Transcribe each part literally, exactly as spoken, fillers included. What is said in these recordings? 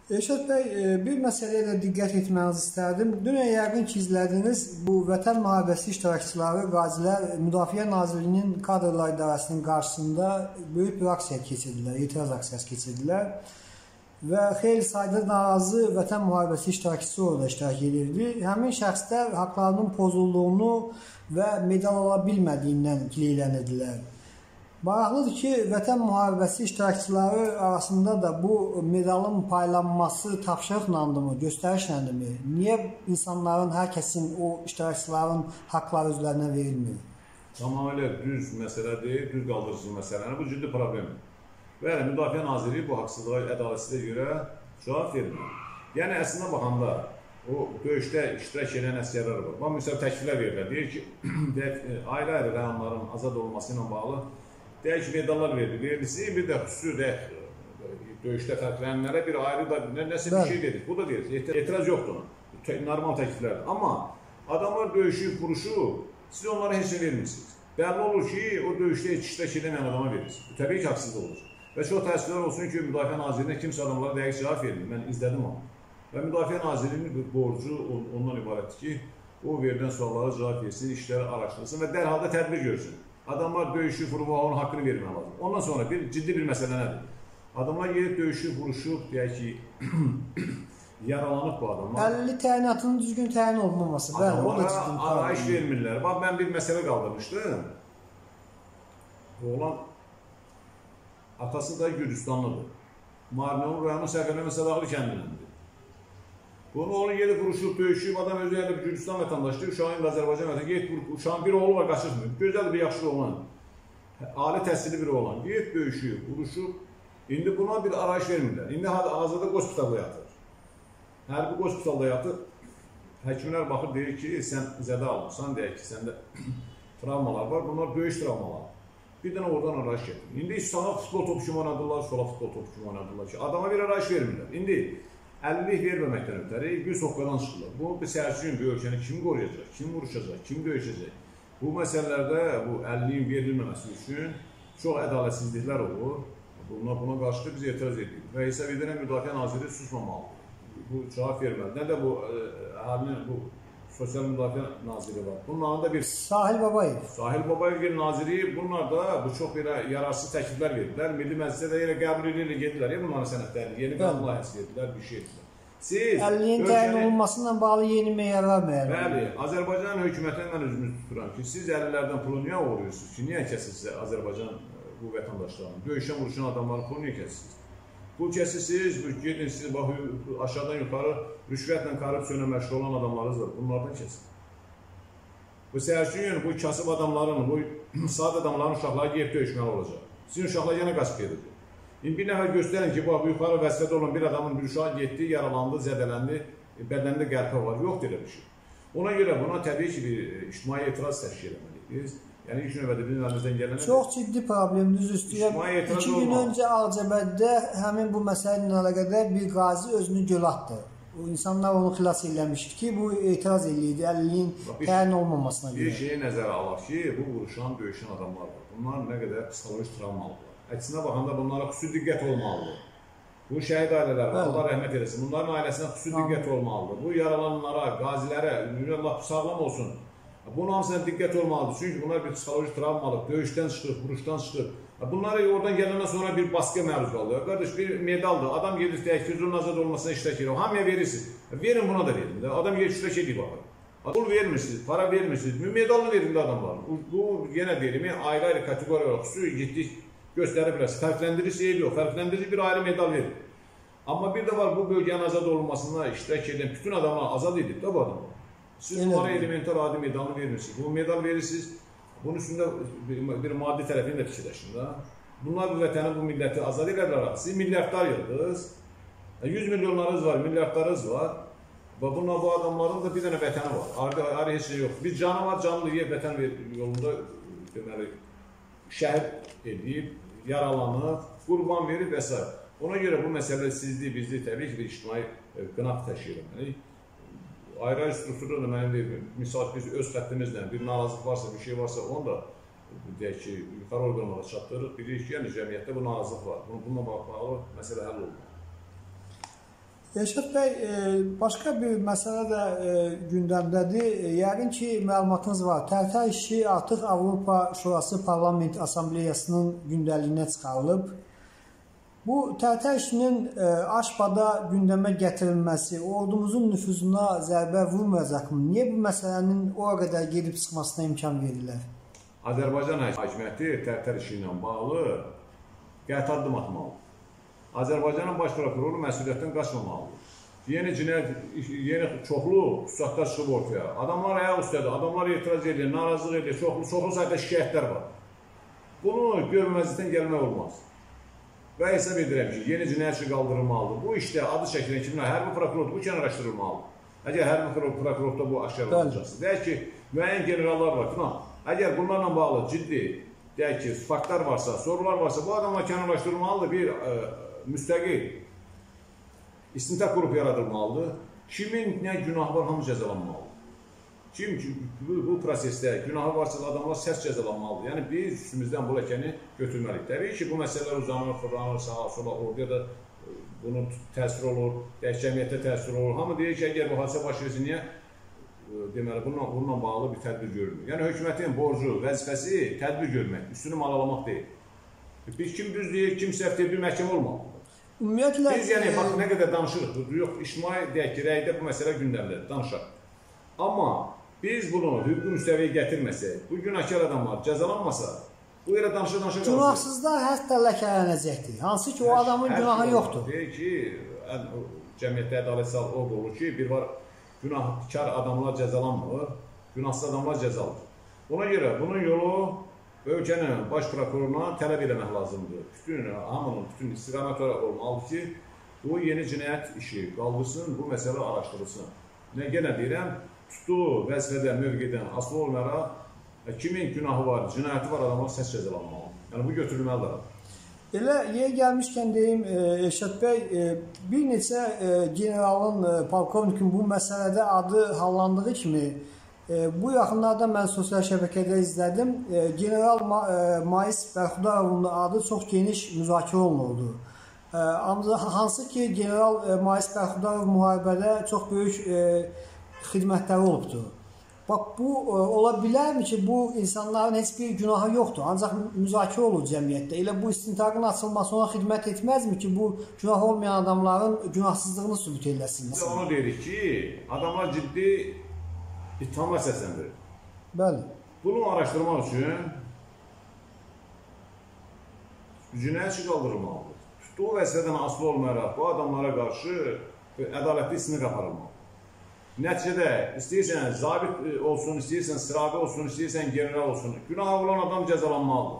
Elşad bəy, bir məsələyə də diqqət etmənizi istərdim. Dünən yəqin ki, izlədiniz, bu Vətən müharibəsi iştirakçıları, qazilər Müdafiə Nazirliyinin kadrlar idarəsinin qarşısında böyük bir aksiya keçirdilər, etiraz aksiyası keçirdilər və xeyli sayda narazı Vətən müharibəsi iştirakçısı orada iştirak edirdi. Həmin şəxslər haqlarının pozulduğunu və medal ala bilmədiyindən gileylənirlər. Maraqlıdır ki, Vətən müharibəsi iştirakçıları arasında da bu medalın paylanması tapşırıqlandırmı, göstərişləndimi? Niyə insanların, hər kəsin, o iştirakçıların haqları özlərinə verilmir? Tamamilə düz məsələ deyil, düz qaldırıcı məsələdir. Bu ciddi problemdir. Və Müdafiə Naziri bu haqsızlığa, ədalətsizliyə görə cavab vermir. Yəni, əslində baxanda, o döyüşdə iştirak edən əsgərlər var. Bax, müsəv təkliflər verirlər. Deyir ki, ayrı-ayrı rayonların azad olması ilə bağlı deyək ki, medallar verir, verilisi, bir də xüsusi deyək, döyüşdə fərqlənənlərə bir ayrı da nəsə bir şey dedik. Bu da deyir, etiraz yoxdur, normal təkliflərdir. Amma adamlar döyüşü, vuruşu, siz onlara heç nə vermirsiniz. Bəlli olur ki, o döyüşdə heç iştirak edəməyən adama verirsiniz. Bu təbii ki, haqsızlıq olur. Və çox təəssüflər olsun ki, Müdafiə Nazirinə kimsə adamlara dəqiq cavab verir. Mən izlədim onu. Və Müdafiə Nazirinin borcu ondan ibarətdir ki, o verilən suallara cavab versin, işləri araşdırsın və dərhalda tədbir görsün. Adamlar döyüşü, vurub, onun haqqını vermək lazım. Ondan sonra bir ciddi bir məsələ nədir? Adamlar yerib döyüşü, vuruşub, deyək ki, yaralanıb bu adamlar. əlli təyinatının düzgün təyin olmaması. Adamlara arayış vermirlər. Bax, mən bir məsələ qaldırmışdım. Oğlan, atası da Gürcistanlıdır. Marinoğlu rayonu Səqənə Məsəlaqlı kəndinəndir. Bunu oğlu gedib vuruşub, döyüşüb, adam özü gəlib Gürcistan vətəndaşdır, uşağın Azərbaycan vətəndaşı, gedib uşağın bir oğlu var, qaçırmır. Gözəl bir yaxşı oğlan, ali təhsilli bir oğlan, gedib döyüşüb, vuruşub. İndi buna bir arayış vermirlər. İndi hazırda qospitalda yatır. Hərbi qospitalda yatır. Həkimlər baxır, deyir ki, sən zədə alırsan, deyək ki, səndə travmalar var, bunlar döyüş travmaları. Bir dənə oradan arayış getirir. İndi sağa futbol topu kimi oynadırlar, sola futbol topu kimi oynadırlar ki, adama bir arayış vermirlər. İndi əlillik verməməkdən ötəri bir soqqadan çıxırlar. Bu, bir səhərçi gün bir ölkəni kim qoruyacaq, kim vuruşacaq, kim döyüşəcək? Bu məsələlərdə bu əlilliyin verilməməsi üçün çox ədalətsizliklər olur. Buna, buna qarşı biz etiraz edirik. Və hesab edirəm, Müdafiə Naziri susmamalıdır. Bu cavab verməlidir. Nə də bu, əhalinin, bu Sosial Müdafiə Naziri var. Bunların da bir... Sahil Babayev. Sahil Babayev Naziri, bunlar da bu çox bir yararsız təkliflər verirlər. Milli Məclisə də yenə qəbul edirlər, gedirlər. Ya bunların sənədlərini, yeni qanun layihəsi verirlər, bir şey edirlər. Siz... əlilliyin təyin olunmasından bağlı yeni meyarlar müəyyən. Bəli, Azərbaycan hökumətinə mən özümü tuturam ki, siz əlillərdən pulu niyə uğruyorsunuz ki, niyə kəsirsiniz Azərbaycan bu vətəndaşlarını? Döyüşən, vuruşan adamların pulu niyə kəsirsiniz? Pul kəsirsiniz, gedin siz aşağıdan yuxarı rüşvətlə, korrupsiyona məşğul olan adamlarınız var, bunlardan kəsin. Bu səhərçi gün bu kasıb adamların, bu saat adamların uşaqları geyib döyüşməli olacaq. Sizin uşaqlar yenə qaçıb gedirdi. İndi bir nəfər göstərin ki, bu yuxarı vəzifədə olan bir adamın bir uşağı getdi, yaralandı, zədələndi, bədənində qəlpə var, yoxdur elə bir şey. Ona görə buna təbii ki, bir ictimai etiraz təşkil etməliyik biz. Yəni, ilk növbədə bizim əlimizdən gələnə... Çox ciddi problem, düz üstüyəm. İki gün öncə Ağcabəddə həmin bu məsələ ilə əlaqədar bir qazi özünü göl atdı. İnsanlar onu xilas eləmişdi ki, bu etiraz eləyirdi, əlilliyin təyin olmamasına görə. Bir şeyi nəzərə alaq ki, bu vuruşan, döyüşən adamlar var. Bunlar nə qədər psixolojik travmalıdırlar. Əksinə baxanda bunlara xüsusi diqqət olmalıdır. Bu şəhid ailələrə, Allah rəhmət eləsin, bunların ailəsinə xüsusi diqqət olmalıdır. Bu yaralananlara, qazilərə, Allah sağlam olsun. Bunun hamısına diqqət olmalıdır. Çünki bunlar bir psixoloji travmalıdır. Döyüşdən çıxır, vuruşdan çıxır. Bunlar oradan gələndən sonra bir baskıya məruz qalıyor. Qardaş, bir medaldır. Adam gedir, təhkircunun azad olmasına iştirak edir. Hamıya verirsiniz. Verin buna da verin. Adam gedir, iştirak edir baxır. Pul vermirsiniz, para vermirsiniz. Medalını verin də adamların. Bu, yenə deyilimi, ayrı-ayrı kateqoriya xüsusi getdik, göstəriblər. Fərqləndirici eyb yox. Fərqləndirici bir ayrı medal verin. Amma bir də var, bu bölgənin azad olunmasına iştirak edən bütün adamlar azad edib də bu adamlar. Siz onlara elementar adi medalını vermirsiniz. Bu medal verirsiniz, bunun üstündə bir maddi tərəfini də fikirləşin. Bunlar bu vətəni, bu milləti azad edərlər. Siz milyardlar yıldınız, yüz milyonlarınız var, milyardlarınız var. Bunlar bu adamların da bir dənə vətəni var. Ayrı heç şey yoxdur. Bir canı var, canlı deyib vətən yolunda deməli, şəhid edib, yaralanıb, qurban verib və s. Ona görə bu məsələ sizlik, bizlik təbii ki, bir ictimai qınaq təşkil etməliyik. Ayrı-ayrı strukturda da mənim deyim, misal biz öz xəttimizlə bir narazılıq varsa, bir şey varsa, onu da deyək ki, yuxarı orqanlara çatdırırıq. Bilirik ki, yəni cəmiyyətdə bu narazılıq var. Bununla bağlı məsələ həll olunur. Elşad bəy, başqa bir məsələ də gündəmdədir. Yəqin ki, məlumatınız var. Tərtər işi artıq Avropa Şurası Parlament Assambleyasının gündəliyinə çıxarılıb. Bu tərtər işinin Aşbada gündəmə gətirilməsi ordumuzun nüfuzuna zərbə vurmayacaqmı? Niyə bu məsələnin o qədər gedib çıxmasına imkan verirlər? Azərbaycan hakimiyyəti tərtər işi ilə bağlı qəti addım atmalıdır. Azərbaycanın baş prokuroru məsuliyyətdən qaçmamalıdır. Yeni cinayət, yeni çoxlu xüsusatlar çıxıb ortaya. Adamlar ayaq üstədir, adamlar etiraz edir, narazılıq edir, çoxlu, çoxlu sayda şikayətlər var. Bunu görməzlikdən gəlmək olmaz. Və hesab edirəm ki, yeni cinayət işi qaldırılmalıdır. Bu işdə adı çəkilən kimlər, hərbi prokuror bu kən araşdırılmalıdır. Əgər hərbi prokurorda bu aşkar olacaqsa, deyək ki, müəyyən generallar var, filan. Əgər bunlarla bağlı ciddi, deyək ki, faktlar varsa, sorular varsa, bu adamlar kən araşdırılmalıdır, bir ə, müstəqil istintaq qrupu yaradılmalıdır. Kimin nə günahı var, hamı cəzalanmalıdır. Kim ki, bu, bu prosesdə günahı varsa da adamlar sərt cəzalanmalıdır. Yəni, biz üstümüzdən bu ləkəni götürməliyik. Təbii ki, bu məsələlər uzanır, fırlanır, sağa, sola, orada da bunun təsir olur, cəmiyyətə təsir olur. Hamı deyir ki, əgər bu hadisə baş versin, niyə? Deməli, bununla, bununla bağlı bir tədbir görmür. Yəni, hökumətin borcu, vəzifəsi tədbir görmək, üstünü malalamaq deyil. Biz kim düz deyir, kim səhv deyir, bir məhkəmə olmalıdır. Ümumiyyətlə, biz yəni, bax, nə qədər danışırıq, yox, ictimai deyək ki, rəydə bu məsələ gündəmdədir, danışaq. Amma biz bunu hüquqi müstəviyə gətirməsək, bu günahkar adamlar cəzalanmasa, bu yerə danışa-danışa qalsın. Günahsızlar hətta ləkələnəcəkdir. Hansı ki, o adamın günahı yoxdur. Deyir ki, cəmiyyətdə ədalət sağ olur ki, bir var, günahkar adamlar cəzalanmır, günahsız adamlar cəzalanır. Ona görə bunun yolu ölkənin baş prokuroruna tələb eləmək lazımdır. Bütün, hamının, bütün istiqamət olaraq olmalıdır ki, bu yeni cinayət işi qaldırsın, bu məsələ araşdırılsın. Nə yenə deyirəm, tutduğu vəzifədən, mövqedən asılı olmayaraq, kimin günahı var, cinayəti var, adamlar səs cəzalanmalı. Yəni, bu götürülməlidir. Elə yer gəlmişkən deyim, Elşad bəy, bir neçə generalın, polkovnikin bu məsələdə adı hallandığı kimi, bu yaxınlarda mən sosial şəbəkədə izlədim. General Mais Bərxudarovun adı çox geniş müzakirə olunurdu. Hansı ki, General Mais Bərxudarov müharibədə çox böyük xidmətləri olubdur. Bax, bu ola bilərmi ki, bu insanların heç bir günahı yoxdur, ancaq müzakirə olur cəmiyyətdə. Elə bu istintaqın açılması ona xidmət etməzmi ki, bu günah olmayan adamların günahsızlığını sübut eləsin? Biz onu deyirik ki, adamlar ciddi İttihamlar səsləndirir. Bəli. Bunu araşdırmaq üçün cinayət işi qaldırılmalıdır. Tutduğu vəzifədən asılı olmayaraq bu adamlara qarşı ədalətli istinaq aparılmalıdır. Nəticədə istəyirsən zabit olsun, istəyirsən sıravi olsun, istəyirsən general olsun, günahı olan adam cəzalanmalıdır.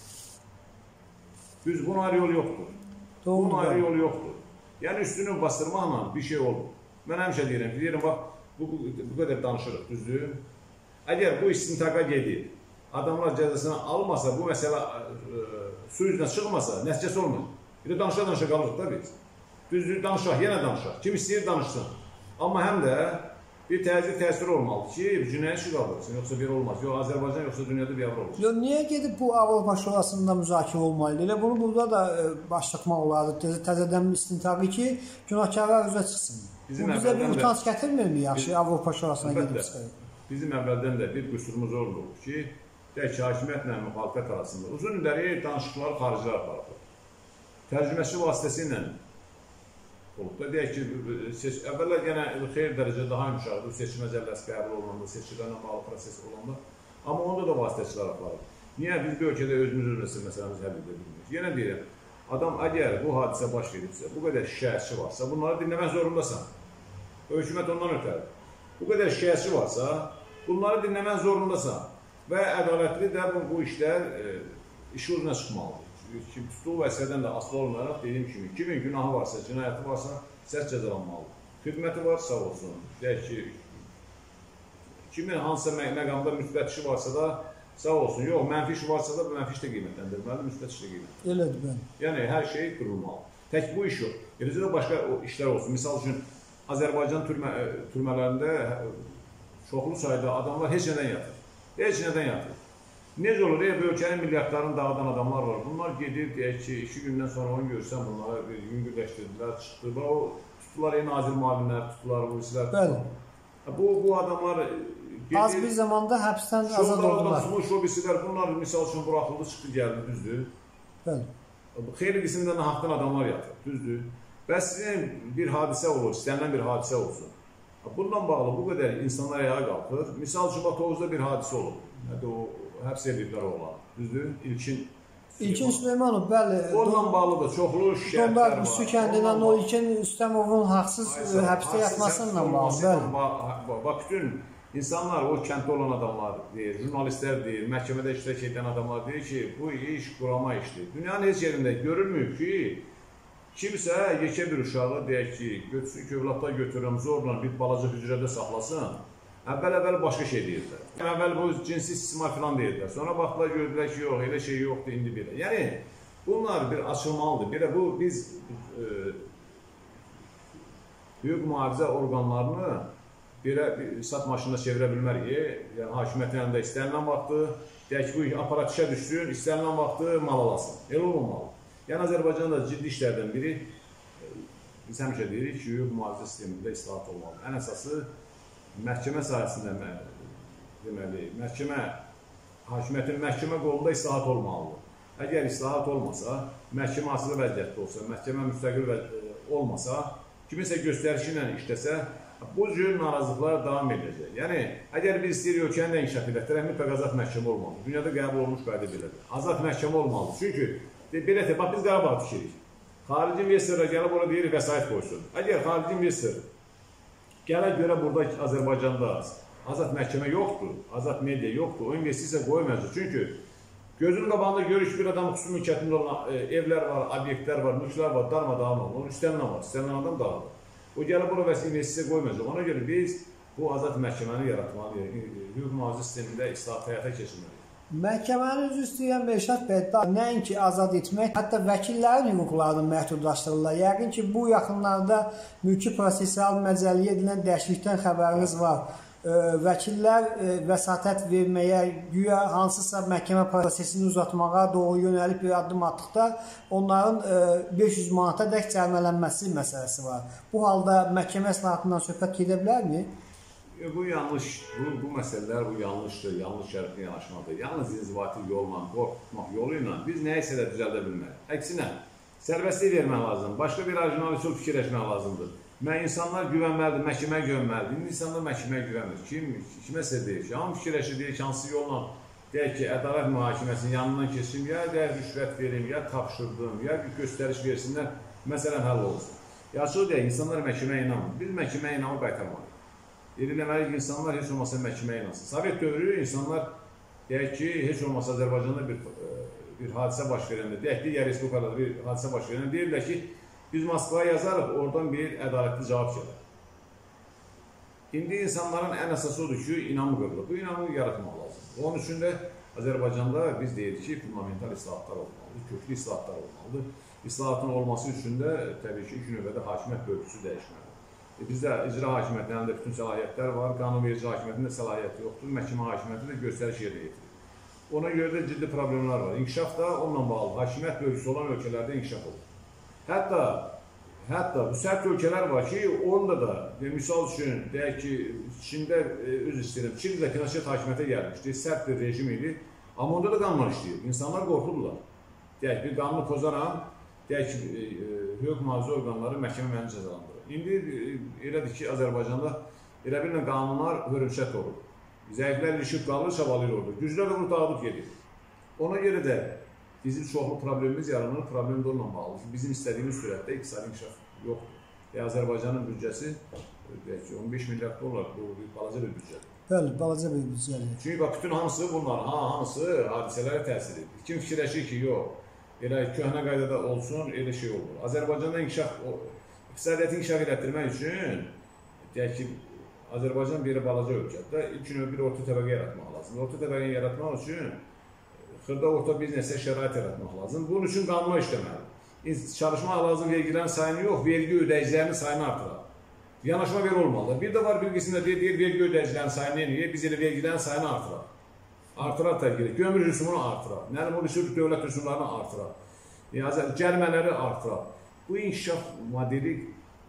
Düz, bunun ayrı yolu yoxdur. Bunun ayrı yolu yoxdur. Yəni üstünü bastırmaqla bir şey olur. Mən həmişə deyirəm ki, deyirəm, bax, Bu, bu qədər danışırıq, düzdür. Əgər bu istintaqa gedib, adamlar cəzasını almasa, bu məsələ e, su üzrə çıxmasa, nəticəsi olmaz. Bir də danışa-danışa qalırıq da biz. Düzdür, danışaq, yenə danışaq. Kim istəyir, danışsın. Amma həm də bir təzyiq təsir olmalıdır ki, cinayət işi qaldırsın, yoxsa bir olmaz. Yox, Azərbaycan yoxsa dünyada bir avro olur. Yox, niyə gedib bu Avropa Şurasında müzakirə olmalıdır? Elə bunu burada da e, başlatmaq olardı. Təzədən istintaqı ki, günahkarlar üzrə çıxsın. Bizim bu bizə bir utanç gətirmirmi yaxşı Avropa Şurasına gedib çıxır? Bizim əvvəldən də bir qüsurumuz oldu ki, deyək ki, hakimiyyətlə müxalifət arasında uzun illəri danışıqları xaricilər aparılır. Tərcüməçi vasitəsilə olub da, deyək ki, əvvəllər yenə xeyr dərəcə daha yumuşaqdır, seçki məcəlləsi qəbul olunanda, seçkilərlə bağlı proses olanda, amma onda da vasitəçilər aparılır. Niyə biz bir ölkədə özümüz özümüz məsələmizi həll edə bilmirik? Yenə deyirəm, adam əgər bu hadisə baş veribsə, bu qədər şikayətçi varsa, bunları dinləmək zorundasan. Hökumət ondan ötərir. Bu qədər şikayətçi varsa, bunları dinləmək zorundasan və ədalətli də bu, bu işlər e, işi uzuna çıxmalıdır. Tutduğu vəzifədən də asılı olmayaraq dediyim kimi, kimin günahı varsa, cinayəti varsa, sərt cəzalanmalıdır. Xidməti var, sağ olsun. Deyək ki, kimin hansısa məqamda müsbət işi varsa da, sağ olsun. Yox, mənfi işi varsa da, mənfi iş də qiymətləndirməlidir, müsbət iş də qiymətləndirməlidir. Elədir, bəli. Yəni, hər şey qurulmalı. Tək bu iş yox. Eləcə də başqa işlər olsun. Misal üçün, Azərbaycan türmə, türmələrində çoxlu sayda adamlar heç nədən yatır. Heç nədən yatır. Necə olur? E, bu ölkənin milyardlarını dağıdan adamlar var. Bunlar gedir, deyək ki, iki gündən sonra onu görsən, bunlara yüngülləşdirdilər, çıxdı. O tutdular, ey nazir müavinlər, tutdular, bu işlər. Bəli. Bu, bu adamlar gedir, az bir zamanda həbsdən azad oldular. Tutmuş o birisilər, bunlar misal üçün buraxıldı, çıxdı, gəldi, düzdür. Bəli. Xeyli qismində nahaqdan adamlar yatır, düzdür. Bəs sizin bir hadisə olur, istənilən bir hadisə olsun. Bundan bağlı bu qədər insanlar ayağa qalxır. Misal üçün, Tovuzda bir hadisə olur. Hətta o, həbs ediblər oğlan, düzdür. İlkin İlkin Süleymanov, bəli. Onunla bağlı da çoxlu şikayətlər var. Donlar Su kəndindən o İlkin Üstəmovun haqsız həbsdə yatmasıyla bağlı, bəli. Bax, bütün insanlar, o kənddə olan adamlar deyir, jurnalistlər deyir, məhkəmədə iştirak edən adamlar deyir ki, bu iş qurama işdir. Dünyanın heç yerində görülmür ki, kimsə yekə bir uşağı deyək ki, götürsün ki, övladlar götürürəm, zorla bir balaca hücrədə saxlasın. Əvvəl-əvvəl başqa şey deyirlər. Əvvəl bu cinsi istismar falan deyirlər. Sonra baxdılar, gördülər ki, yox, elə şey yoxdur, indi belə. Yəni, bunlar bir açılmalıdır. Belə bu, biz e, hüquq mühafizə orqanlarını belə sat maşınına çevirə bilmərik. Yəni, hakimiyyətin əlində istənilən vaxtı, deyək ki, bu aparat işə düşsün, istənilən vaxtı mal alasın. Elə olmamalı. Yəni, Azərbaycanda ciddi işlərdən biri, biz həmişə deyirik ki, hüquq mühafizə sistemində islahat olmalı. Ən əsası, məhkəmə sahəsində deməli, məhkəmə, hakimiyyətin məhkəmə qolunda islahat olmalıdır. Əgər islahat olmasa, məhkəmə asılı vəziyyətdə olsa, məhkəmə müstəqil olmasa, kiminsə göstərişi ilə işləsə, bu cür narazılıqlar davam edəcək. Yəni, əgər biz istəyirik ölkəni də inkişaf edək, mütləq azad məhkəmə olmalıdır. Dünyada qəbul olmuş qayda belədir. Azad məhkəmə olmalıdır. Çünki, belə də, bax, biz Qarabağ tikirik. Xarici investorlar gəlib orada deyirik, vəsait qoysun. Əgər xarici investor gələ görə burada Azərbaycanda azad məhkəmə yoxdur, azad media yoxdur, o investisiya qoymayacaq. Çünki gözünün qabağında görür ki, bir adam xüsusi mülkiyyətində olan evlər var, obyektlər var, mülklər var, darmadağın olur. Onun istənilən var, istənilən adam dağılır. O gəlib bura vəsə investisiya qoymayacaq. Ona görə biz bu azad məhkəməni yaratmalıyıq, hüquq mühafizə sistemində islahat həyata keçirməliyik. Məhkəmənin üzv istəyən Beşad bəy, nəinki azad etmək, hətta vəkillərin hüquqlarını məhdudlaşdırırlar. Yəqin ki, bu yaxınlarda mülki prosesial məcəlliyə edilən dəyişiklikdən xəbəriniz var. Vəkillər vəsatət verməyə, güya hansısa məhkəmə prosesini uzatmağa doğru yönəlib bir addım atdıqda onların beş yüz manata dək cərimələnməsi məsələsi var. Bu halda məhkəmə islahatından söhbət gedə bilərmi? Bu yanlış, bu, bu məsələlər bu yanlışdır, yanlış şəriflə yanaşmadır. Yalnız inzibati yolla, qorxutmaq yolu ilə biz nəyisə də düzəldə bilmərik. Əksinə, sərbəstlik vermək lazımdır, başqa bir orijinal üsul fikirləşmək lazımdır. Mən insanlar güvənməlidir, məhkəməyə güvənməlidir. İndi insanlar məhkəməyə güvənmir. Kim, kiməsə deyir ki, hamı fikirləşir, deyir ki, hansı yolla, deyək ki, ədalət mühakiməsinin yanından keçim, ya deyək rüşvət verim, ya tapşırdım, ya bir göstəriş versinlər, məsələn həll olsun. Yaşıl deyək, insanlar məhkəməyə inanmır. Biz məhkəməyə inanmı qaytarmalıyıq. Eləməliyik, insanlar heç olmasa məhkəməyə inansın. Sovet dövrü insanlar, deyək ki, heç olmasa Azərbaycanda bir, bir hadisə baş verəndə, deyək ki, yer respublikalarda bir hadisə baş verəndə, deyirlər ki, biz Moskvaya yazarıq, oradan bir ədalətli cavab gəlir. İndi insanların ən əsası odur ki, inamı qırılır. Bu inamı yaratmaq lazımdır. Onun üçün də Azərbaycanda biz deyirik ki, fundamental islahatlar olmalıdır, köklü islahatlar olmalıdır. İslahatın olması üçün də təbii ki, ilk növbədə hakimiyyət bölgüsü dəyişməlidir. Bizdə icra hakimiyyətinin əlində bütün səlahiyyətlər var, qanunverici hakimiyyətin də səlahiyyəti yoxdur, məhkəmə hakimiyyəti də göstəriş yerinə yetirir. Ona görə də ciddi problemlər var. İnkişaf da onunla bağlı, hakimiyyət bölgüsü olan ölkələrdə inkişaf olur. Hətta, hətta bu sərt ölkələr var ki, onda da, misal üçün, deyək ki, Çində, öz istəyirəm, Çində də Pinochet hakimiyyətə gəlmişdi, sərt bir rejim idi, amma onda da qanunlar işləyir, insanlar qorxurdular. Deyək, bir qanunu pozaran, deyək ki, hüquq mühafizə orqanları məhkəmə məni cəzalandırır. İndi elədir ki, Azərbaycanda elə birlə qanunlar hörümçət olur. Zəiflər ilişib qalır, çabalayır orada. Güclər də bunu dağıdıb gedir. Ona görə də bizim çoxlu problemimiz yaranır, problem də onunla bağlıdır. Bizim istədiyimiz sürətdə iqtisadi inkişaf yoxdur. Və Azərbaycanın büdcəsi on beş milyard dollar, bu balaca bir büdcədir. Bəli, balaca bir büdcədir. Çünki bax, bütün hamısı bunlar, ha, hamısı hadisələrə təsir edir. Kim fikirləşir ki, yox, elə köhnə qaydada olsun, elə şey olur. Azərbaycanda inkişaf, iqtisadiyyatı inkişaf elətdirmək üçün, deyək ki, Azərbaycan bir balaca ölkədə ilk növbədə bir orta təbəqə yaratmaq lazımdır. Orta təbəqəni yaratmaq üçün xırda orta biznesə şərait yaratmaq lazım. Bunun üçün qanunlar işləməlidir. Çalışmaq lazım vergilərin sayını yox, vergi ödəyicilərinin sayını artırar. Yanaşma belə olmalıdır. Bir də var bir qismində deyir, deyir vergi ödəyicilərinin sayını eləyir, biz elə vergilərin sayını artırar. Artırar təbii ki, gömür rüsumunu artırar. Nəlim o rüsum dövlət rüsumlarını artırar. Cərimələri artırar. Bu inkişaf modeli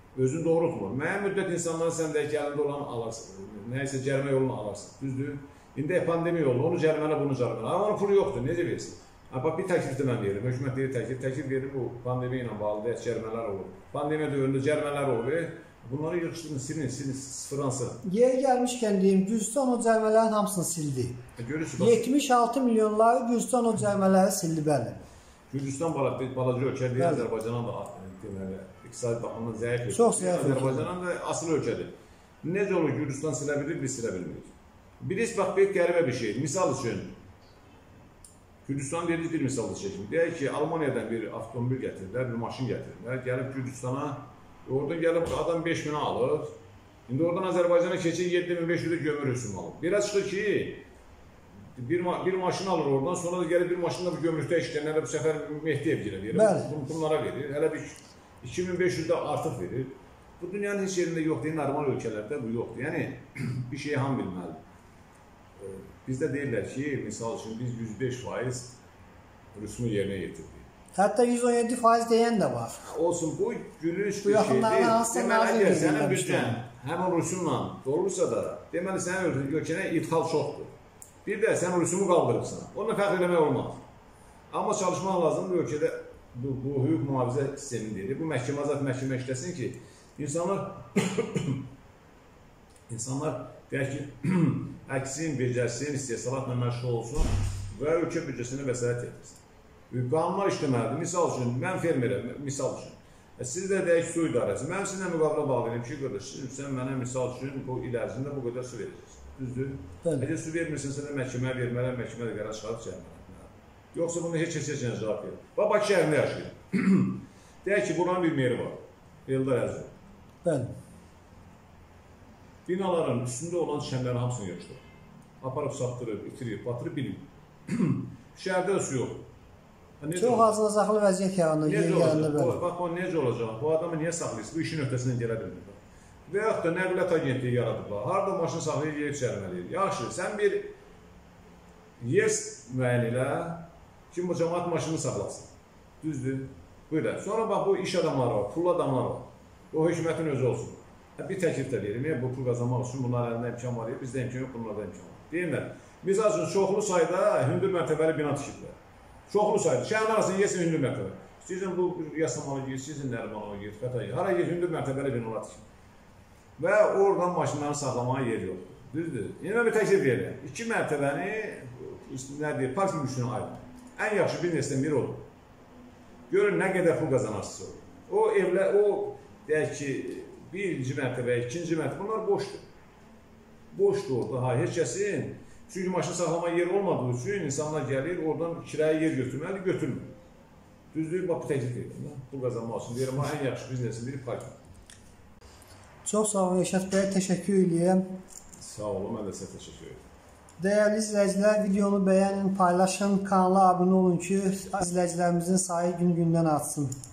özün doğrultmur. Müəyyən müddət insanların səndəki əlində olan alarsın, nəysə cərimə yolunu alarsın, düzdür? İndi pandemiya oldu, onu cərimələ, bunu cərimələ. Amma onun pulu yoxdur, necə versin? Bax, bir təklif də mən verim, hökumət deyir təklif, təklif verir, bu pandemiya ilə bağlı deyək, cərimələr olur. Pandemiya dövründə cərimələr olur, bunları yığışdırın, silin, silin, sıfırlansın. Yeri gəlmişkən deyim, Gürcistan o cərimələrin hamısını sildi. yetmiş altı milyonları Gürcistan o cərimələri sildi, bəli. Gürcistan balaca ölkədir, Azərbaycanın da deməli, iqtisadi baxımdan zəif ölkədir. Çox zəif ölkədir. Azərbaycanın da asıl ölkədir. Necə olur Gürcistan silə bilir, biz silə bilmirik. Birisi, bax, bir qəribə bir şey. Misal üçün, Gürcistan dediği bir misal çekim. Deyək ki, Almaniyadan bir avtomobil gətirirlər, bir maşın gətirirlər, gəlib Gürcistana, oradan gəlib adam beş minə alır, indi oradan Azərbaycana keçir yeddi min beş yüz gömür rüsumu alır. Biraz çıxır ki, bir, ma bir maşın alır oradan, sonra da gəlib bir maşınla bu gömrükdə işləyənlərə bu səfər Mehdiyev gilə verir, bunlara verir, hələ bir iki min beş yüzdə artıq verir. Bu dünyanın heç yerində yoxdur, normal ölkələrdə bu yoxdur. Yəni, bir şey ham bilməlidir. Bizdə deyirlər ki, misal üçün biz yüz beş faiz rüsumu yerinə yetirdik. Hətta yüz on yeddi faiz deyən də var. Olsun, bu gülünç bir şey deyil. Deməli, əgər sənin büdcən həmin rüsumla dolursa da, deməli, sənin ölkənə idxal çoxdur. Bir də sən rüsumu qaldırırsan, onunla fəxr eləmək olmaz. Amma çalışmaq lazımdır ölkədə bu, bu hüquq mühafizə sistemi deyil. Bu məhkəmə azad məhkəmə işləsin ki, insanlar insanlar deyək ki, əksin, becərsin, istehsalatla məşğul olsun və ölkə büdcəsini vəsait etsin. Qanunlar işləməlidir. Misal üçün, mən fermerəm, misal üçün. Siz də deyək su idarəsi. Mən sizinlə müqavilə bağlayayım ki, qardaş, sən mənə misal üçün bu il ərzində bu qədər su verəcəksin. Düzdür? Əgər su vermirsinsə də məhkəməyə vermələr, məhkəmədə qərar çıxarıb cərimələnmələr. Yoxsa bunu heç heç heç cavab verir. Bax, Bakı şəhərində yaşayır. Deyək ki, buranın bir meri var. Eldar Əzrə. Bəli. Binaların üstündə olan çənlərin hamısını yığışdırır. Aparıb satdırır, itirir, batırır, bilir. Şəhərdə su yoxdur. Çox azlacaqlı vəziyyət yaranır, yer gəlində belə. Bax, o necə olacaq? Bu adamı niyə saxlayırsın? Bu işin öhdəsindən gələ bilmir. Və yaxud da nəqliyyat agentliyi yaradıblar. Harada maşın saxlayır, yer çərməliyir. Yaxşı, sən bir yer müəyyən elə ki, bu cəmaat maşını saxlasın. Düzdür? Buyuraq. Sonra bax, bu iş adamları var, pullu adamlar var. O hökumətin özü olsun. Bir təklif də verim, bu pul qazanmaq üçün bunlar əlində imkan var, bizdə imkan yox, bunlarda imkan var. Deyirlər, misal üçün, çoxlu sayda hündür mərtəbəli bina tikiblər. Çoxlu sayda, şəhərin arasını yesin hündür mərtəbə. İstəyirsən bu yasamalı gir, istəyirsən nərmalı gir, fətə gir, hara gir, hündür mərtəbəli binalar tikib. Və oradan maşınların saxlamağa yer yoxdur. Düzdür? Yine bir təklif verir. İki mərtəbəni, nə deyir, parking üçünə ayrılır. Ən yaxşı bir nesildən biri olur. Görün, nə qədər pul qazanarsınız olur. O evlər, o, deyək ki, birinci mərtəbə, ikinci mərtəbə, bunlar boşdur. Boşdur orada, ha, heç kəsin. Çünki maşın saxlama yeri olmadığı üçün insanlar gəlir, oradan kiraya yer götürməli, götürmür. Düzdür, bax, bu təklif edir. Pul qazanmaq üçün deyirəm, ən yaxşı biznesin biri parking. Çox sağ olun, Rəşad bəy, təşəkkür edirəm. Sağ olun, mən də sizə təşəkkür edirəm. Dəyərli izləyicilər, videonu bəyənin, paylaşın, kanala abunə olun ki, izləyicilərimizin sayı gün-gündən artsın.